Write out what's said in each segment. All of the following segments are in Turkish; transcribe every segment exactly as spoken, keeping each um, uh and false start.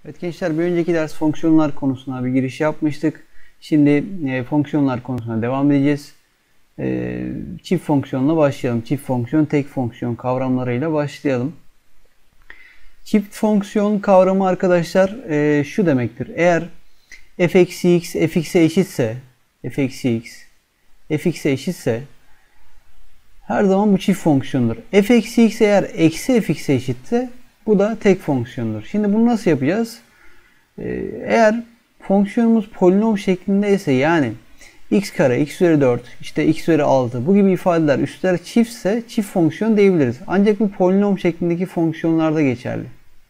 Evet gençler, bir önceki ders fonksiyonlar konusuna bir giriş yapmıştık. Şimdi e, fonksiyonlar konusuna devam edeceğiz. E, çift fonksiyonla başlayalım. Çift fonksiyon, tek fonksiyon kavramlarıyla başlayalım. Çift fonksiyon kavramı arkadaşlar e, şu demektir. Eğer f eksi x fx'e eşitse, f eksi x fx'e eşitse her zaman bu çift fonksiyondur. F eksi x eğer eksi fx'e eşitse bu da tek fonksiyondur. Şimdi bunu nasıl yapacağız? Eğer fonksiyonumuz polinom şeklindeyse, yani x kare, x üzeri dört, işte x üzeri altı bu gibi ifadeler üstler çiftse çift fonksiyon diyebiliriz. Ancak bu polinom şeklindeki fonksiyonlarda geçerli.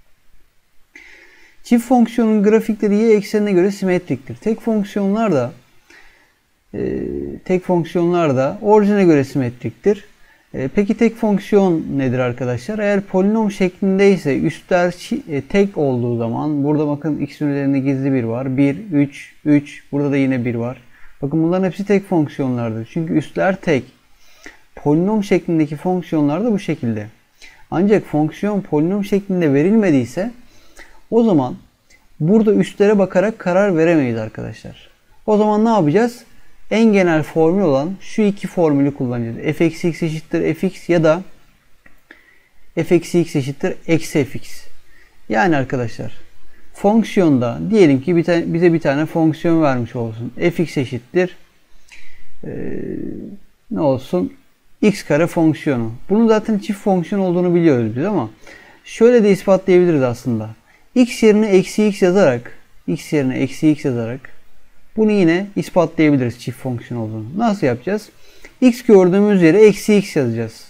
Çift fonksiyonun grafikleri y eksenine göre simetriktir. Tek fonksiyonlar da e, tek fonksiyonlar da orijine göre simetriktir. E, peki tek fonksiyon nedir arkadaşlar? Eğer polinom şeklindeyse üstler e, tek olduğu zaman, burada bakın x üzerinde gizli bir var. bir, üç, üç. Burada da yine bir var. Bakın bunların hepsi tek fonksiyonlardır. Çünkü üstler tek. Polinom şeklindeki fonksiyonlar da bu şekilde. Ancak fonksiyon polinom şeklinde verilmediyse o zaman burada üstlere bakarak karar veremeyiz arkadaşlar. O zaman ne yapacağız? En genel formül olan şu iki formülü kullanacağız. F eksi x eşittir fx ya da f eksi x eşittir eksi fx. Yani arkadaşlar fonksiyonda diyelim ki bir tane, bize bir tane fonksiyon vermiş olsun. Fx eşittir ee, ne olsun? X kare fonksiyonu. Bunun zaten çift fonksiyon olduğunu biliyoruz biz, ama şöyle de ispatlayabiliriz aslında. X yerine eksi x yazarak x yerine eksi x yazarak bunu yine ispatlayabiliriz çift fonksiyon olduğunu. Nasıl yapacağız? X gördüğümüz yere eksi x yazacağız.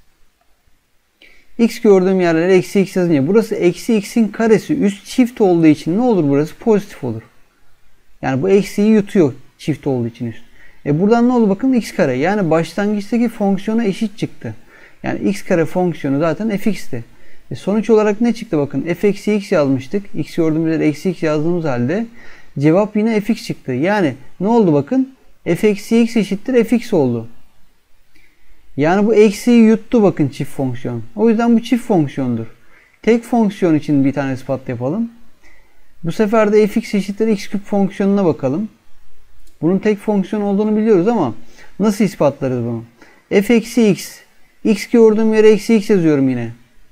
X gördüğüm yerlere eksi x yazınca burası eksi x'in karesi üst çift olduğu için ne olur burası? Pozitif olur. Yani bu eksiyi yutuyor çift olduğu için üst. E buradan ne oldu? Bakın x kare. Yani başlangıçtaki fonksiyona eşit çıktı. Yani x kare fonksiyonu zaten fx'ti. E sonuç olarak ne çıktı? Bakın f eksi x yazmıştık. X gördüğümüz yere eksi x yazdığımız halde cevap yine fx çıktı. Yani ne oldu bakın? F eksi x eşittir fx oldu. Yani bu eksiyi yuttu bakın çift fonksiyon. O yüzden bu çift fonksiyondur. Tek fonksiyon için bir tane ispat yapalım. Bu sefer de fx eşittir x küp fonksiyonuna bakalım. Bunun tek fonksiyon olduğunu biliyoruz ama nasıl ispatlarız bunu? F eksi x. X gördüğüm yere eksi x yazıyorum yine.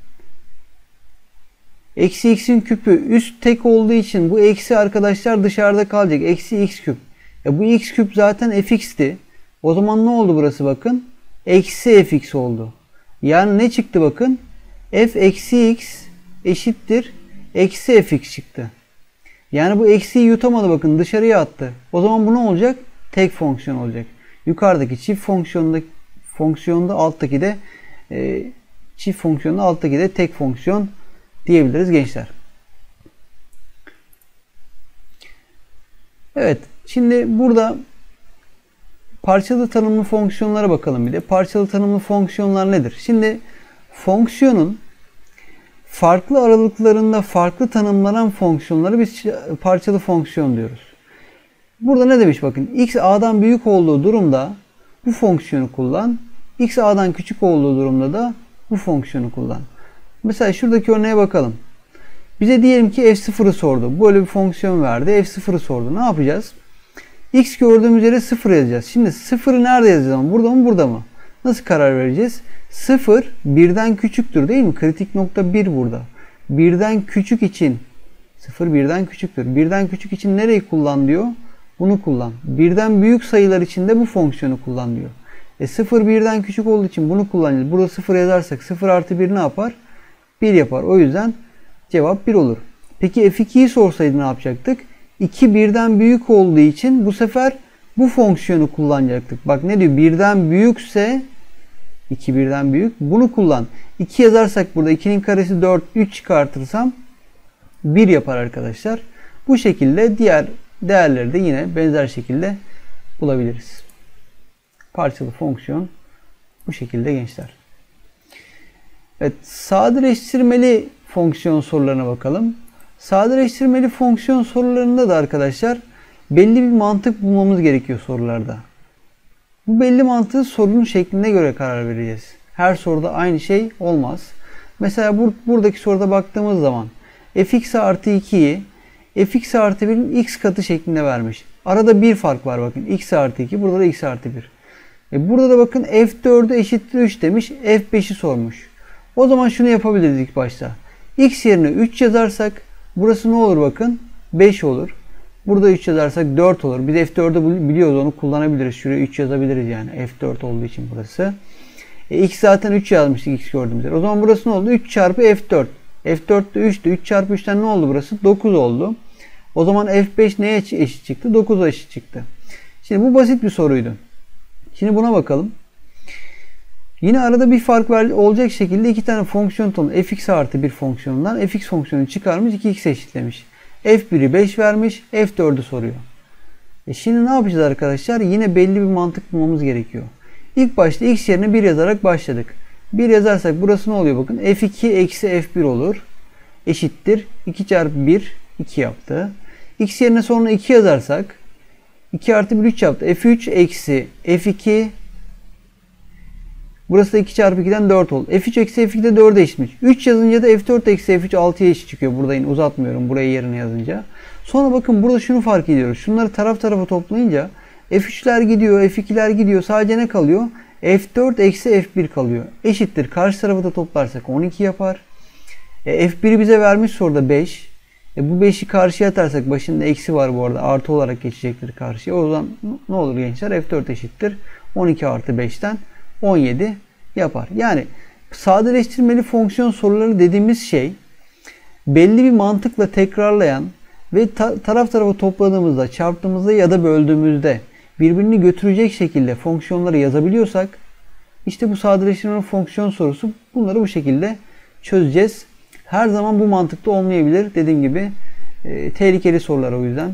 Eksi x'in küpü üst tek olduğu için bu eksi arkadaşlar dışarıda kalacak. Eksi x küp. Ya bu x küp zaten fx'ti. O zaman ne oldu burası bakın? Eksi fx oldu. Yani ne çıktı bakın? F eksi x eşittir eksi fx çıktı. Yani bu eksiyi yutamadı bakın, dışarıya attı. O zaman bu ne olacak? Tek fonksiyon olacak. Yukarıdaki çift fonksiyonda fonksiyonda alttaki de e, çift fonksiyonda alttaki de tek fonksiyon diyebiliriz gençler. Evet, şimdi burada parçalı tanımlı fonksiyonlara bakalım bir de. Parçalı tanımlı fonksiyonlar nedir? Şimdi fonksiyonun farklı aralıklarında farklı tanımlanan fonksiyonları biz parçalı fonksiyon diyoruz. Burada ne demiş bakın? X a'dan büyük olduğu durumda bu fonksiyonu kullan. X a'dan küçük olduğu durumda da bu fonksiyonu kullan. Mesela şuradaki örneğe bakalım. Bize diyelim ki f sıfırı sordu. Böyle bir fonksiyon verdi. f sıfırı sordu. Ne yapacağız? X gördüğümüz yere sıfır yazacağız. Şimdi sıfırı nerede yazacağız? Burada mı, burada mı? Nasıl karar vereceğiz? sıfır birden küçüktür değil mi? Kritik nokta bir burada. birden küçük için sıfır birden küçüktür. birden küçük için nereyi kullan diyor? Bunu kullan. birden büyük sayılar için de bu fonksiyonu kullan diyor. E sıfır birden küçük olduğu için bunu kullanacağız. Burada sıfır yazarsak sıfır artı bir ne yapar? bir yapar. O yüzden cevap bir olur. Peki f ikiyi sorsaydı ne yapacaktık? iki birden büyük olduğu için bu sefer bu fonksiyonu kullanacaktık. Bak ne diyor? birden büyükse iki birden büyük. Bunu kullan. iki yazarsak burada ikinin karesi dört. üç çıkartırsam bir yapar arkadaşlar. Bu şekilde diğer değerleri de yine benzer şekilde bulabiliriz. Parçalı fonksiyon bu şekilde gençler. Evet, sadeleştirmeli fonksiyon sorularına bakalım. Sadeleştirmeli fonksiyon sorularında da arkadaşlar belli bir mantık bulmamız gerekiyor sorularda. Bu belli mantığı sorunun şekline göre karar vereceğiz. Her soruda aynı şey olmaz. Mesela bur buradaki soruda baktığımız zaman fx artı ikiyi fx artı birin x katı şeklinde vermiş. Arada bir fark var bakın. X artı iki. Burada da x artı bir. E burada da bakın f dördü eşittir üç demiş. f beşi sormuş. O zaman şunu yapabiliriz ilk başta. X yerine üç yazarsak burası ne olur bakın? beş olur. Burada üç yazarsak dört olur. Biz f dördü biliyoruz, onu kullanabiliriz. Şuraya üç yazabiliriz yani. f dört olduğu için burası. E, x zaten üç yazmıştık x gördüğümüz yer. O zaman burası ne oldu? üç çarpı f dört. f dört de üçtü. üç çarpı üçten ne oldu burası? dokuz oldu. O zaman f beş neye eşit çıktı? dokuza eşit çıktı. Şimdi bu basit bir soruydu. Şimdi buna bakalım. Yine arada bir fark olacak şekilde iki tane fonksiyon tanımlı. Fx artı bir fonksiyonundan fx fonksiyonunu çıkarmış, iki x eşitlemiş. f biri beş vermiş, f dördü soruyor. E şimdi ne yapacağız arkadaşlar? Yine belli bir mantık bulmamız gerekiyor. İlk başta x yerine bir yazarak başladık. bir yazarsak burası ne oluyor bakın? f iki eksi f bir olur. Eşittir. iki çarpı bir, iki yaptı. X yerine sonra iki yazarsak iki artı bir, üç yaptı. f üç eksi f iki, burası da iki çarpı ikiden dört oldu. f üç eksi f iki de dörde eşitmiş. üç yazınca da f dört eksi f üç altıya eşit çıkıyor. Burada yine uzatmıyorum burayı yerine yazınca. Sonra bakın burada şunu fark ediyoruz. Şunları taraf tarafa toplayınca f üçler gidiyor, f ikiler gidiyor. Sadece ne kalıyor? f dört eksi f bir kalıyor. Eşittir. Karşı tarafı da toplarsak on iki yapar. E, f biri bize vermiş soruda beş. E, bu beşi karşıya atarsak, başında eksi var bu arada, artı olarak geçecektir karşıya. O zaman ne olur gençler? f dört eşittir. on iki artı beşten on yedi yapar. Yani sadeleştirmeli fonksiyon soruları dediğimiz şey belli bir mantıkla tekrarlayan ve ta taraf tarafa topladığımızda, çarptığımızda ya da böldüğümüzde birbirini götürecek şekilde fonksiyonları yazabiliyorsak işte bu sadeleştirmeli fonksiyon sorusu. Bunları bu şekilde çözeceğiz. Her zaman bu mantıkta olmayabilir. Dediğim gibi e, tehlikeli sorular o yüzden.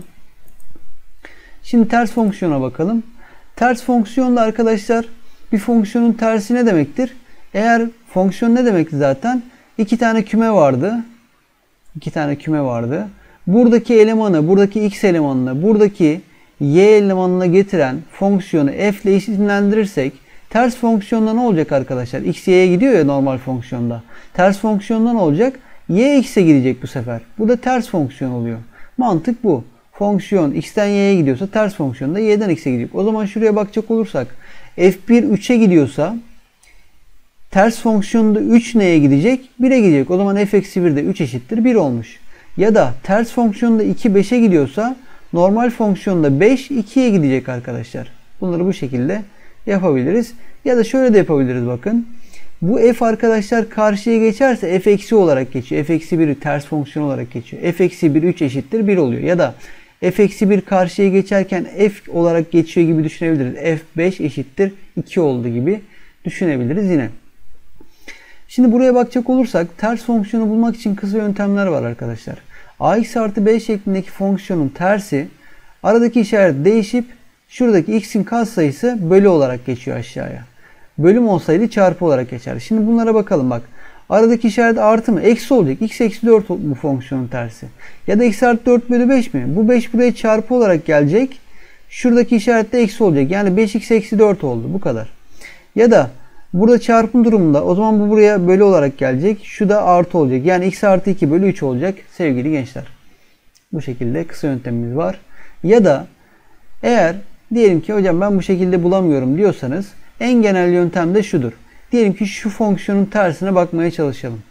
Şimdi ters fonksiyona bakalım. Ters fonksiyonda arkadaşlar bir fonksiyonun tersi ne demektir? Eğer fonksiyon ne demekti zaten? İki tane küme vardı. İki tane küme vardı. Buradaki elemanı, buradaki x elemanını, buradaki y elemanına getiren fonksiyonu f ile isimlendirirsek ters fonksiyonda ne olacak arkadaşlar? X y'ye gidiyor ya normal fonksiyonda. Ters fonksiyonda ne olacak? Y x'e gidecek bu sefer. Bu da ters fonksiyon oluyor. Mantık bu. Fonksiyon x'ten y'ye gidiyorsa ters fonksiyonda y'den x'e gidecek. O zaman şuraya bakacak olursak f bir üçe gidiyorsa ters fonksiyonda üç neye gidecek? bire gidecek. O zaman f eksi bir de üç eşittir bir olmuş. Ya da ters fonksiyonda iki beşe gidiyorsa normal fonksiyonda beş ikiye gidecek arkadaşlar. Bunları bu şekilde yapabiliriz. Ya da şöyle de yapabiliriz bakın. Bu f arkadaşlar karşıya geçerse f eksi olarak geçiyor. F eksi bir ters fonksiyon olarak geçiyor. F eksi bir üç eşittir bir oluyor. Ya da f eksi bir karşıya geçerken f olarak geçiyor gibi düşünebiliriz. F beş eşittir iki oldu gibi düşünebiliriz yine. Şimdi buraya bakacak olursak ters fonksiyonu bulmak için kısa yöntemler var arkadaşlar. Ax artı b şeklindeki fonksiyonun tersi aradaki işaret değişip şuradaki x'in katsayısı bölü olarak geçiyor aşağıya. Bölüm olsaydı çarpı olarak geçer. Şimdi bunlara bakalım bak. Aradaki işaret artı mı? Eksi olacak. X eksi dört bu fonksiyonun tersi. Ya da x artı dört bölü beş mi? Bu beş buraya çarpı olarak gelecek. Şuradaki işaret de eksi olacak. Yani beş x eksi dört oldu. Bu kadar. Ya da burada çarpım durumunda o zaman bu buraya bölü olarak gelecek. Şu da artı olacak. Yani x artı iki bölü üç olacak sevgili gençler. Bu şekilde kısa yöntemimiz var. Ya da eğer diyelim ki hocam ben bu şekilde bulamıyorum diyorsanız en genel yöntem de şudur. Diyelim ki şu fonksiyonun tersine bakmaya çalışalım.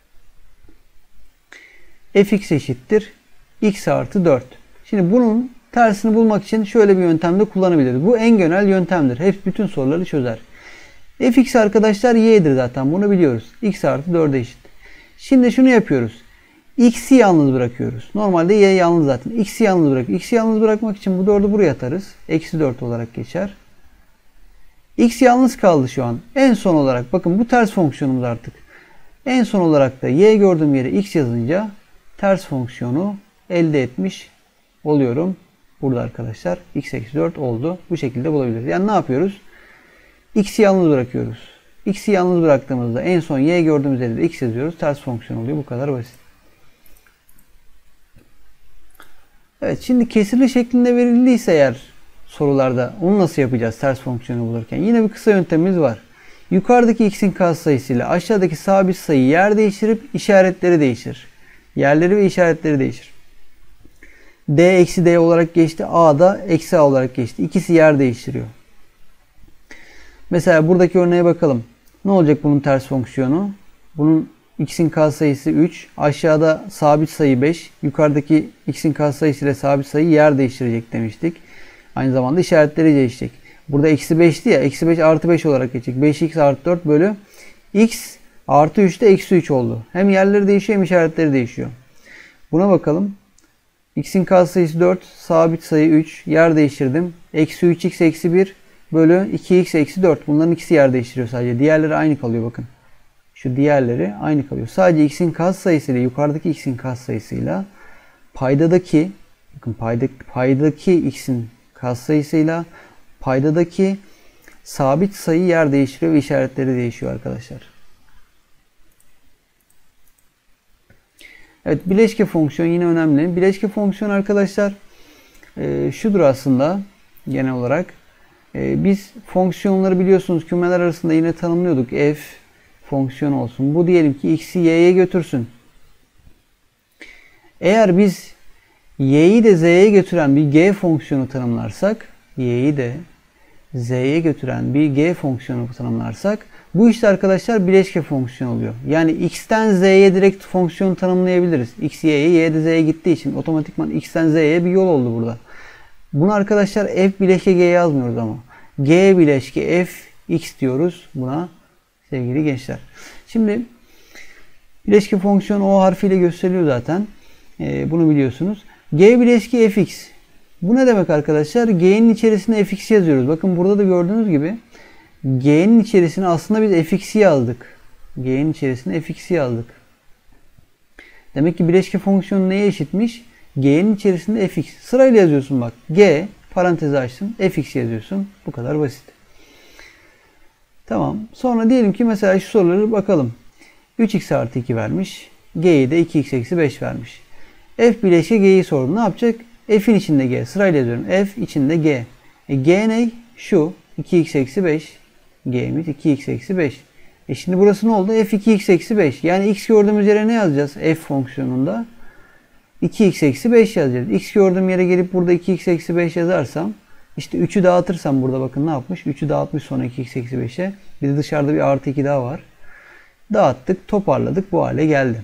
Fx eşittir x artı dört. Şimdi bunun tersini bulmak için şöyle bir yöntemde kullanabiliriz. Bu en genel yöntemdir. Hep bütün soruları çözer. Fx arkadaşlar y'dir zaten. Bunu biliyoruz. X artı dörde eşit. Şimdi şunu yapıyoruz. X'i yalnız bırakıyoruz. Normalde y yalnız zaten. X'i yalnız bırakıyoruz. X'i yalnız bırakmak için bu dördü buraya atarız. Eksi dört olarak geçer. X yalnız kaldı şu an. En son olarak bakın bu ters fonksiyonumuz artık. En son olarak da y gördüğüm yere x yazınca ters fonksiyonu elde etmiş oluyorum. Burada arkadaşlar x eksi dört oldu. Bu şekilde bulabiliriz. Yani ne yapıyoruz? X'i yalnız bırakıyoruz. X'i yalnız bıraktığımızda en son y gördüğümüz yere de x yazıyoruz. Ters fonksiyon oluyor. Bu kadar basit. Evet, şimdi kesirli şeklinde verildiyse eğer sorularda onu nasıl yapacağız ters fonksiyonu bulurken? Yine bir kısa yöntemimiz var. Yukarıdaki x'in katsayısı ile aşağıdaki sabit sayı yer değiştirip işaretleri değiştir. Yerleri ve işaretleri değişir. D eksi D olarak geçti. A da eksi A olarak geçti. İkisi yer değiştiriyor. Mesela buradaki örneğe bakalım. Ne olacak bunun ters fonksiyonu? Bunun x'in katsayısı üç. Aşağıda sabit sayı beş. Yukarıdaki x'in katsayısı ile sabit sayı yer değiştirecek demiştik. Aynı zamanda işaretleri değişecek. Burada eksi beşti ya. Eksi beş artı beş olarak geçecek. beş x artı dört bölü x artı üç de eksi üç oldu. Hem yerleri değişiyor hem işaretleri değişiyor. Buna bakalım. X'in katsayısı dört. Sabit sayı üç. Yer değiştirdim. Eksi üç x eksi bir bölü iki x eksi dört. Bunların ikisi yer değiştiriyor sadece. Diğerleri aynı kalıyor bakın. Şu diğerleri aynı kalıyor. Sadece x'in katsayısıyla yukarıdaki x'in katsayısıyla paydadaki bakın payda, paydadaki x'in katsayısıyla paydadaki sabit sayı yer değiştiriyor ve işaretleri değişiyor arkadaşlar. Evet, bileşke fonksiyon yine önemli. Bileşke fonksiyon arkadaşlar e, şudur aslında genel olarak. E, biz fonksiyonları biliyorsunuz kümeler arasında yine tanımlıyorduk. F fonksiyon olsun. Bu diyelim ki x'i y'ye götürsün. Eğer biz y'yi de z'ye götüren bir g fonksiyonu tanımlarsak, y'yi de z'ye götüren bir g fonksiyonu tanımlarsak, bu işte arkadaşlar bileşke fonksiyon oluyor. Yani x'ten z'ye direkt fonksiyon tanımlayabiliriz. X y'ye, y de z'ye gittiği için otomatikman x'ten z'ye bir yol oldu burada. Bunu arkadaşlar f bileşke g yazmıyoruz ama. G bileşke f x diyoruz buna sevgili gençler. Şimdi bileşke fonksiyon o harfiyle gösteriliyor zaten. Ee, bunu biliyorsunuz. G bileşke fx. Bu ne demek arkadaşlar? G'nin içerisine fx yazıyoruz. Bakın burada da gördüğünüz gibi G'nin içerisine aslında biz fx'i yazdık. G'nin içerisine fx'i yazdık. Demek ki bileşke fonksiyonu neye eşitmiş? G'nin içerisinde fx. Sırayla yazıyorsun bak. G parantezi açtın. Fx yazıyorsun. Bu kadar basit. Tamam. Sonra diyelim ki mesela şu soruları bakalım. üç x artı iki vermiş. G'yi de iki x eksi beş vermiş. F bileşke G'yi sordu. Ne yapacak? F'in içinde G. Sırayla yazıyorum. F içinde G. E, G ne? Şu. iki x eksi beş. G'miz iki x eksi beş. E şimdi burası ne oldu? F iki x eksi beş. Yani x gördüğümüz yere ne yazacağız? F fonksiyonunda iki x eksi beş yazacağız. X gördüğüm yere gelip burada iki x eksi beş yazarsam işte üçü dağıtırsam burada bakın ne yapmış? üçü dağıtmış sonra iki x eksi beşe. Bir de dışarıda bir artı iki daha var. Dağıttık, toparladık. Bu hale geldi.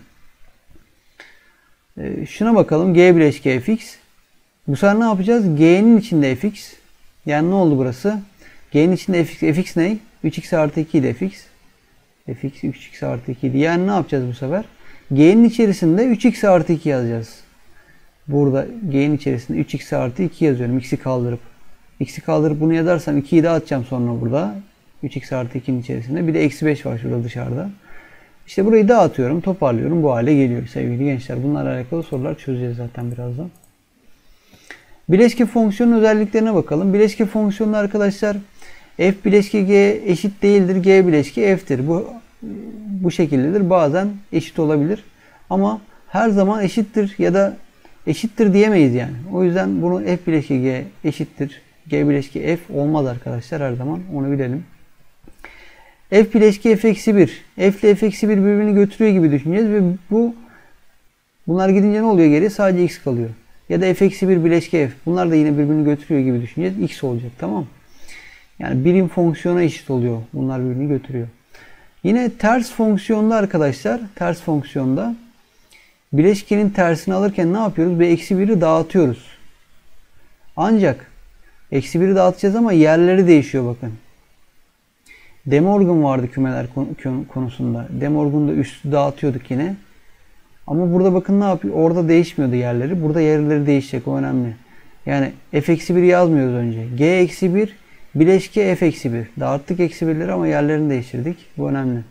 E, şuna bakalım. G bileşke fx. Bu sefer ne yapacağız? G'nin içinde fx. Yani ne oldu burası? G'nin içinde fx. Fx ne? üç x artı iki ile fx. Fx üç x artı iki. Yani ne yapacağız bu sefer? G'nin içerisinde üç x artı iki yazacağız. Burada G'nin içerisinde üç x artı iki yazıyorum. X'i kaldırıp. X'i kaldırıp bunu yazarsam ikiyi de atacağım sonra burada. üç x artı ikinin içerisinde. Bir de eksi beş var şurada dışarıda. İşte burayı dağıtıyorum. Toparlıyorum. Bu hale geliyor sevgili gençler. Bunlarla alakalı sorular çözeceğiz zaten birazdan. Bileşke fonksiyonun özelliklerine bakalım. Bileşke fonksiyonu arkadaşlar f bileşke g eşit değildir. G bileşke f'tir. Bu bu şekildedir. Bazen eşit olabilir. Ama her zaman eşittir ya da eşittir diyemeyiz yani. O yüzden bunu f bileşke g eşittir. G bileşke f olmaz arkadaşlar her zaman. Onu bilelim. F bileşke f eksi bir. F ile f eksi bir birbirini götürüyor gibi düşüneceğiz ve bu bunlar gidince ne oluyor geriye? Sadece x kalıyor. Ya da f eksi bir bileşke f. Bunlar da yine birbirini götürüyor gibi düşüneceğiz. X olacak, tamam. Yani birim fonksiyona eşit oluyor. Bunlar birbirini götürüyor. Yine ters fonksiyonda arkadaşlar, ters fonksiyonda bileşkenin tersini alırken ne yapıyoruz? Bir eksi biri dağıtıyoruz. Ancak eksi biri dağıtacağız ama yerleri değişiyor bakın. De Morgan vardı kümeler konusunda. De Morgan'da üstü dağıtıyorduk yine. Ama burada bakın ne yapıyor? Orada değişmiyordu yerleri. Burada yerleri değişecek. O önemli. Yani f eksi bir yazmıyoruz önce. G eksi bir bileşke f eksi bir. Dağıttık eksi birleri ama yerlerini değiştirdik. Bu önemli.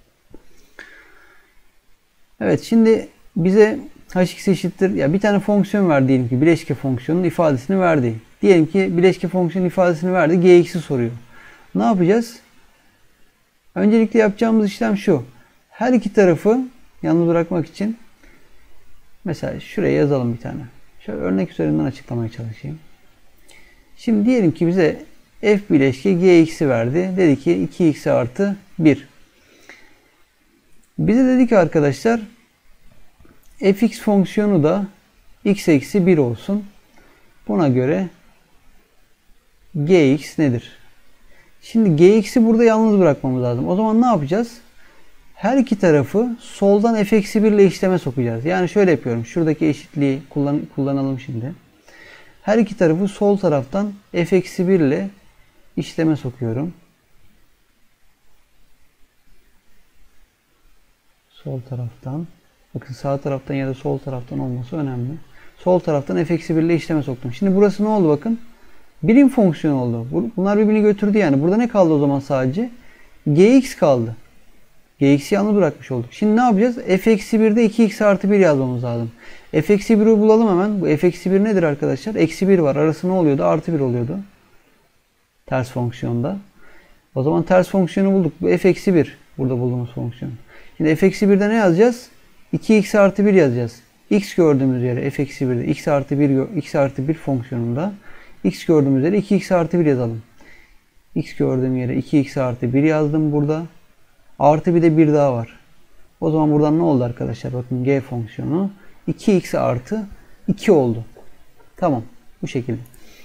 Evet, şimdi bize hx eşittir. Ya bir tane fonksiyon ver diyelim ki bileşke fonksiyonun ifadesini verdi. Diyelim ki bileşke fonksiyonun ifadesini verdi. Gx'i soruyor. Ne yapacağız? Öncelikle yapacağımız işlem şu. Her iki tarafı yalnız bırakmak için mesela şuraya yazalım bir tane. Şöyle örnek üzerinden açıklamaya çalışayım. Şimdi diyelim ki bize f bileşke gx'i verdi. Dedi ki iki x artı bir. Bize dedi ki arkadaşlar fx fonksiyonu da x eksi bir olsun. Buna göre gx nedir? Şimdi gx'i burada yalnız bırakmamız lazım. O zaman ne yapacağız? Her iki tarafı soldan f eksi bir ile işleme sokacağız. Yani şöyle yapıyorum. Şuradaki eşitliği kullan kullanalım şimdi. Her iki tarafı sol taraftan f eksi bir ile işleme sokuyorum. Sol taraftan. Bakın sağ taraftan ya da sol taraftan olması önemli. Sol taraftan f eksi bir ile işleme soktum. Şimdi burası ne oldu bakın? Birim fonksiyon oldu. Bunlar birbirini götürdü yani. Burada ne kaldı o zaman sadece? Gx kaldı. Gx'i yalnız bırakmış olduk. Şimdi ne yapacağız? F eksi birde iki x artı bir yazmamız lazım. F eksi bir'i bulalım hemen. Bu f eksi bir nedir arkadaşlar? Eksi bir var. Arası ne oluyordu? Artı bir oluyordu. Ters fonksiyonda. O zaman ters fonksiyonu bulduk. Bu f eksi bir. Burada bulduğumuz fonksiyon. Şimdi f eksi birde ne yazacağız? iki x artı bir yazacağız. X gördüğümüz yere f eksi birde x artı bir x artı bir fonksiyonunda x gördüğümüz yere iki x artı bir yazalım. X gördüğüm yere iki x artı bir yazdım burada. Artı bir de bir daha var. O zaman buradan ne oldu arkadaşlar? Bakın g fonksiyonu iki x artı iki oldu. Tamam. Bu şekilde.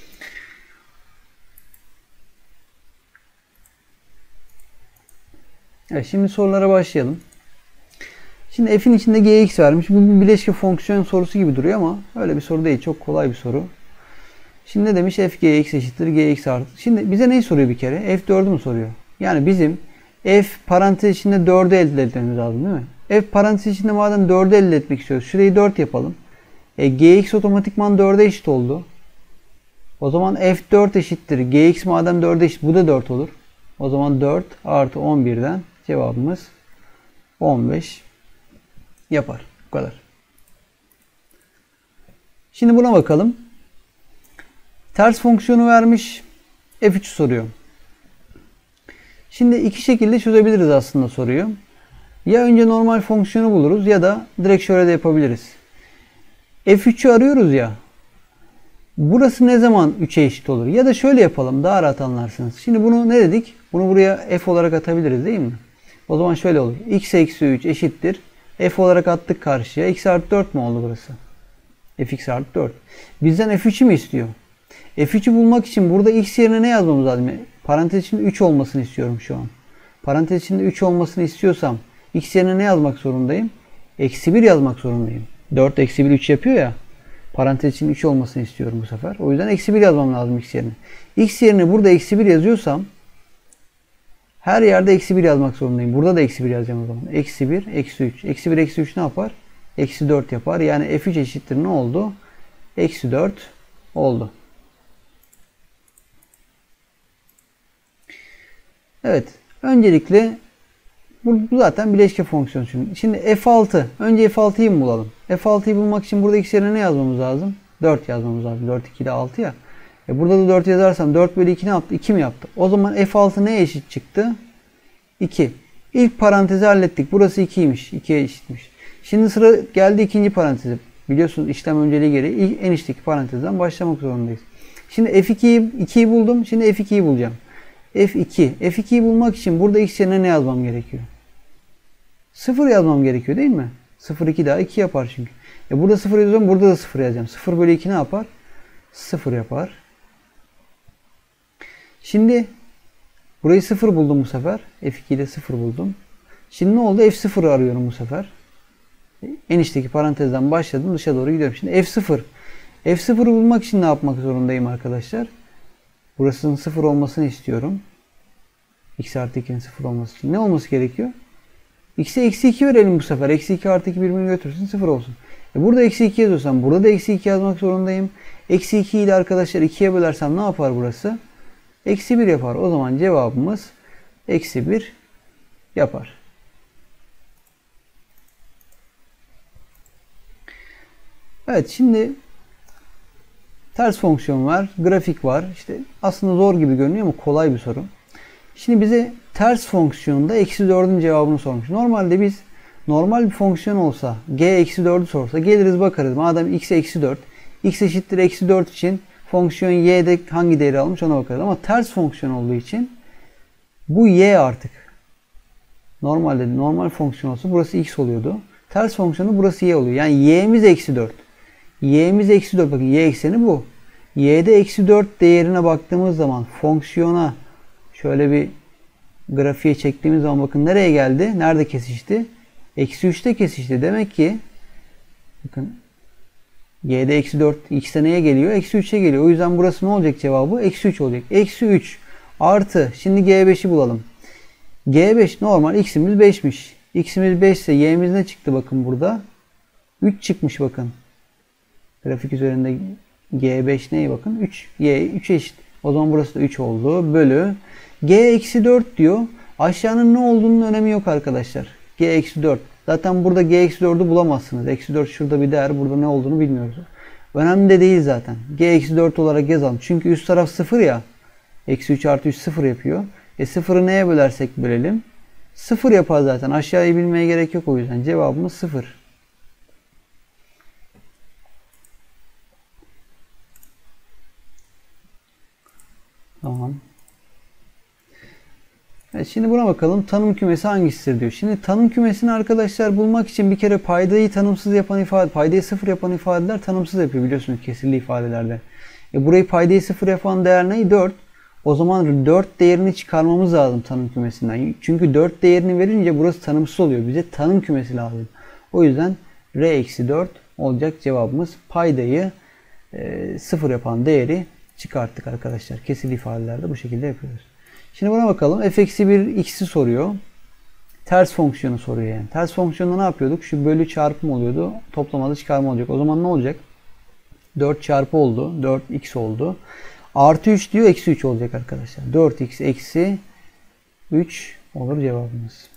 Evet, şimdi sorulara başlayalım. Şimdi f'in içinde gx vermiş. Bu bir bileşke fonksiyon sorusu gibi duruyor ama öyle bir soru değil. Çok kolay bir soru. Şimdi ne demiş? F gx eşittir gx artı. Şimdi bize neyi soruyor bir kere? F dördü mü soruyor? Yani bizim f parantez içinde dördü elde etmemiz lazım değil mi? F parantez içinde madem dördü elde etmek istiyoruz. Şurayı dört yapalım. E, gx otomatikman dörde eşit oldu. O zaman f dört eşittir. Gx madem dörde eşit. Bu da dört olur. O zaman dört artı on birden cevabımız on beş yapar. Bu kadar. Şimdi buna bakalım. Ters fonksiyonu vermiş. F üç'ü soruyor. Şimdi iki şekilde çözebiliriz aslında soruyu. Ya önce normal fonksiyonu buluruz ya da direkt şöyle de yapabiliriz. F üç'ü arıyoruz ya. Burası ne zaman üçe eşit olur? Ya da şöyle yapalım, daha rahat anlarsınız. Şimdi bunu ne dedik? Bunu buraya f olarak atabiliriz değil mi? O zaman şöyle olur. X eksi üç eşittir. F olarak attık karşıya. X artı dört mü oldu burası? Fx artı dört. Bizden f üç'ü mü istiyor? F üç'ü bulmak için burada x yerine ne yazmamız lazım? Parantez içinde üç olmasını istiyorum şu an. Parantez içinde üç olmasını istiyorsam x yerine ne yazmak zorundayım? Eksi bir yazmak zorundayım. dört eksi bir üç yapıyor ya. Parantez için üç olmasını istiyorum bu sefer. O yüzden eksi bir yazmam lazım x yerine. X yerine burada eksi bir yazıyorsam her yerde eksi bir yazmak zorundayım. Burada da eksi bir yazacağım o zaman. Eksi bir, eksi üç. Eksi bir, eksi üç ne yapar? Eksi dört yapar. Yani f üç eşittir ne oldu? Eksi dört oldu. Evet. Öncelikle bu zaten bileşke fonksiyon. Şimdi f altı. Önce f altıyı mı bulalım? f altıyı bulmak için burada x yerine ne yazmamız lazım? dört yazmamız lazım. dört, iki de altı ya. E burada da dört yazarsam dört bölü iki ne yaptı? iki mi yaptı? O zaman f altı neye eşit çıktı? iki. İlk parantezi hallettik. Burası ikiymiş. ikiye eşitmiş. Şimdi sıra geldi ikinci paranteze. Biliyorsunuz işlem önceliği gereği ilk en içteki parantezden başlamak zorundayız. Şimdi f ikiyi ikiyi buldum. Şimdi f ikiyi bulacağım. f iki. f ikiyi bulmak için burada x yerine ne yazmam gerekiyor? sıfır yazmam gerekiyor değil mi? sıfır iki daha iki yapar çünkü. E burada sıfır yazıyorum. Burada da sıfır yazacağım. sıfır bölü iki ne yapar? sıfır yapar. Şimdi burayı sıfır buldum bu sefer. f ikiyi de sıfır buldum. Şimdi ne oldu? f sıfır'ı arıyorum bu sefer. En içteki parantezden başladım. Dışa doğru gidiyorum. Şimdi f sıfır. f sıfır'ı bulmak için ne yapmak zorundayım arkadaşlar? Burasının sıfır olmasını istiyorum. X artı iki'nin sıfır olması için. Ne olması gerekiyor? X'e eksi iki verelim bu sefer. Eksi iki artı iki birbirini götürsün. sıfır olsun. E burada eksi iki yazıyorsam burada da eksi iki yazmak zorundayım. Eksi iki ile arkadaşlar ikiye bölersem ne yapar burası? Eksi bir yapar. O zaman cevabımız eksi bir yapar. Evet, şimdi ters fonksiyon var, grafik var. İşte aslında zor gibi görünüyor ama kolay bir soru. Şimdi bize ters fonksiyonda eksi dördün cevabını sormuş. Normalde biz normal bir fonksiyon olsa g eksi dördü sorsa geliriz bakarız. Madem x eksi dört, x eşittir eksi dört için fonksiyon y'de hangi değeri almış ona bakarız. Ama ters fonksiyon olduğu için bu y artık. Normalde normal fonksiyon olsa burası x oluyordu. Ters fonksiyonu burası y oluyor. Yani y'miz eksi dört. Y'miz eksi dört. Bakın y ekseni bu. Y'de eksi dört değerine baktığımız zaman fonksiyona şöyle bir grafiğe çektiğimiz zaman bakın nereye geldi? Nerede kesişti? Eksi üçte kesişti. Demek ki bakın y'de eksi dört x'e neye geliyor? Eksi üçe geliyor. O yüzden burası ne olacak cevabı? Eksi üç olacak. Eksi üç artı. Şimdi g beşi bulalım. g beş normal. X'imiz beşmiş. X'imiz beş ise y'miz ne çıktı bakın burada? üç çıkmış bakın. Grafik üzerinde g beş neye bakın? üç. Y üçe eşit. O zaman burası da üç oldu. Bölü. G eksi dört diyor. Aşağının ne olduğunun önemi yok arkadaşlar. G eksi dört. Zaten burada G eksi dördü bulamazsınız. Eksi dört şurada bir değer. Burada ne olduğunu bilmiyoruz. Önemli de değil zaten. G eksi dört olarak yazalım. Çünkü üst taraf sıfır ya. Eksi üç artı üç sıfır yapıyor. E sıfırı neye bölersek bölelim? sıfır yapar zaten. Aşağıyı bilmeye gerek yok o yüzden. Cevabımız sıfır. Tamam. Evet, şimdi buna bakalım. Tanım kümesi hangisidir diyor. Şimdi tanım kümesini arkadaşlar bulmak için bir kere paydayı tanımsız yapan ifade, paydayı sıfır yapan ifadeler tanımsız yapıyor biliyorsunuz kesirli ifadelerde. E burayı paydayı sıfır yapan değer ne? dört. O zaman dört değerini çıkarmamız lazım tanım kümesinden. Çünkü dört değerini verince burası tanımsız oluyor. Bize tanım kümesi lazım. O yüzden R eksi dört olacak cevabımız. Paydayı e, sıfır yapan değeri çıkarttık arkadaşlar. Kesirli ifadelerde bu şekilde yapıyoruz. Şimdi buna bakalım. F eksi bir x'i soruyor. Ters fonksiyonu soruyor yani. Ters fonksiyonda ne yapıyorduk? Şu bölü çarpım oluyordu. Toplamada çıkarma olacak. O zaman ne olacak? dört çarpı oldu. dört x oldu. Artı üç diyor. Eksi üç olacak arkadaşlar. dört x eksi üç olur cevabımız.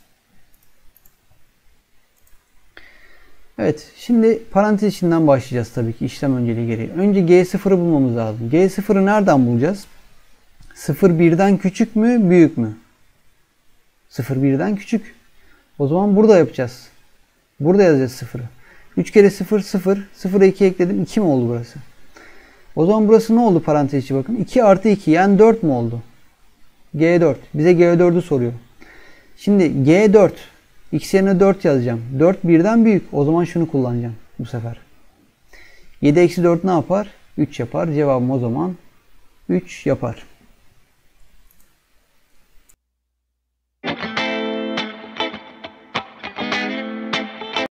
Evet. Şimdi parantez içinden başlayacağız tabii ki. İşlem önceliği gereği. Önce g sıfırı bulmamız lazım. g sıfırı nereden bulacağız? sıfır birden küçük mü, büyük mü? sıfır birden küçük. O zaman burada yapacağız. Burada yazacağız sıfırı. üç kere sıfır, sıfır. sıfıra iki ekledim. iki mi oldu burası? O zaman burası ne oldu parantez içi bakın. iki artı iki yani dört mu oldu? g dört. Bize g dördü soruyor. Şimdi g dört. X yerine dört yazacağım. dört birden büyük. O zaman şunu kullanacağım bu sefer. yedi eksi dört ne yapar? üç yapar. Cevabım o zaman üç yapar.